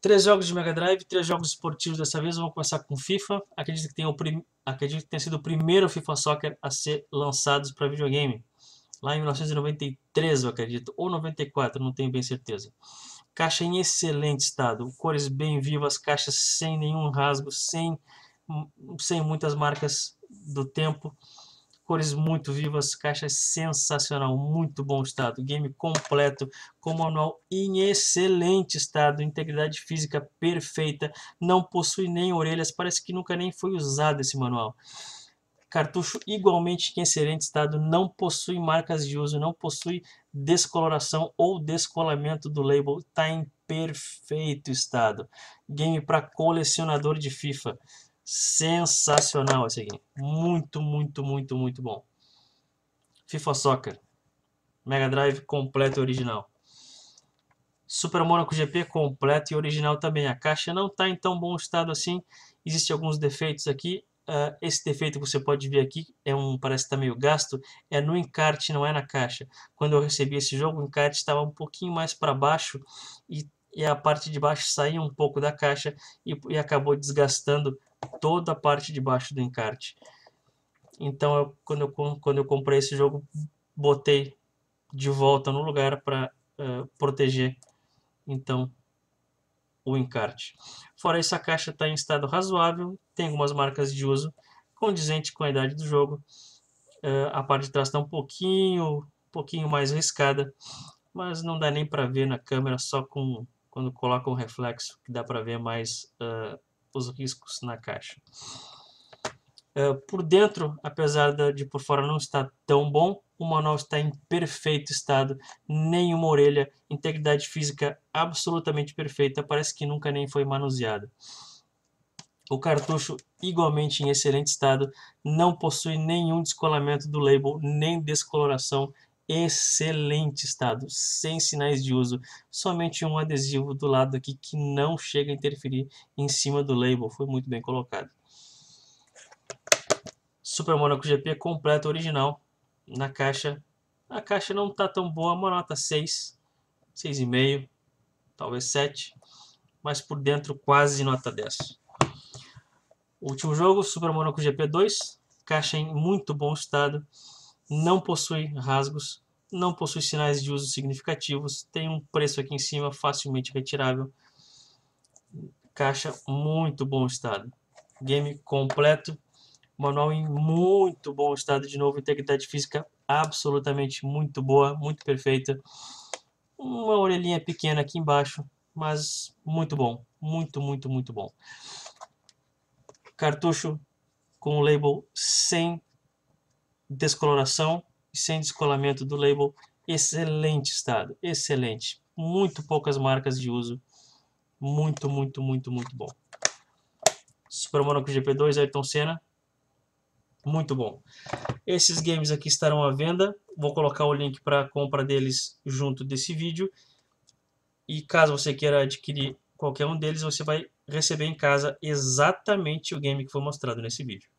3 jogos de Mega Drive, 3 jogos esportivos dessa vez. Vamos começar com FIFA. Acredito que tenha sido o primeiro FIFA Soccer a ser lançado para videogame. Lá em 1993, eu acredito, ou 94, não tenho bem certeza. Caixa em excelente estado, cores bem vivas, caixa sem nenhum rasgo, sem muitas marcas do tempo. Cores muito vivas, caixa sensacional, muito bom estado, game completo, com manual em excelente estado, integridade física perfeita, não possui nem orelhas, parece que nunca nem foi usado esse manual. Cartucho igualmente em excelente estado, não possui marcas de uso, não possui descoloração ou descolamento do label, está em perfeito estado. Game para colecionador de FIFA. Sensacional esse aqui. Muito, muito, muito, muito bom. FIFA Soccer. Mega Drive completo e original. Super Monaco GP completo e original também. A caixa não está em tão bom estado assim. Existem alguns defeitos aqui. Esse defeito que você pode ver aqui parece que está meio gasto. É no encarte, não é na caixa. Quando eu recebi esse jogo, o encarte estava um pouquinho mais para baixo e a parte de baixo saía um pouco da caixa e acabou desgastando toda a parte de baixo do encarte. Então, quando eu comprei esse jogo, botei de volta no lugar para proteger então o encarte. Fora isso, a caixa está em estado razoável, tem algumas marcas de uso condizente com a idade do jogo. A parte de trás está um pouquinho mais riscada, mas não dá nem para ver na câmera, só quando coloca um reflexo que dá para ver mais os riscos na caixa. Por dentro, apesar de por fora não estar tão bom, o manual está em perfeito estado, nenhuma orelha, integridade física absolutamente perfeita, parece que nunca nem foi manuseado. O cartucho igualmente em excelente estado, não possui nenhum descolamento do label, nem descoloração, excelente estado, sem sinais de uso, somente um adesivo do lado aqui que não chega a interferir em cima do label, foi muito bem colocado. Super Monaco GP completo original na caixa. A caixa não está tão boa, uma nota 6, 6,5, talvez 7, mas por dentro quase nota 10. O último jogo, Super Monaco GP 2, caixa em muito bom estado, não possui rasgos, não possui sinais de uso significativos, tem um preço aqui em cima facilmente retirável. Caixa muito bom estado, game completo. Manual em muito bom estado, de novo, integridade física absolutamente muito boa, muito perfeita. Uma orelhinha pequena aqui embaixo, mas muito bom, muito, muito, muito bom. Cartucho com o label sem descoloração e sem descolamento do label, excelente estado, excelente. Muito poucas marcas de uso, muito, muito, muito, muito bom. Super Monaco GP2, Ayrton Senna. Muito bom. Esses games aqui estarão à venda. Vou colocar o link para a compra deles junto desse vídeo. E caso você queira adquirir qualquer um deles, você vai receber em casa exatamente o game que foi mostrado nesse vídeo.